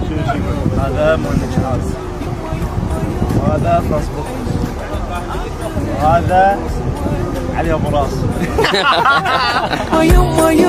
هذا مهند شحاز، وهذا فاسبوك، وهذا علي ابو راس.